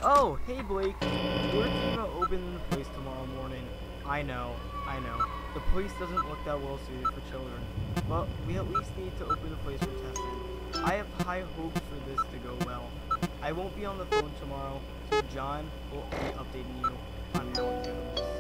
Oh, hey Blake. We're thinking about opening the place tomorrow morning. I know. The place doesn't look that well suited for children, but we at least need to open the place for testing. I have high hopes for this to go well. I won't be on the phone tomorrow, so John will be updating you on how it goes.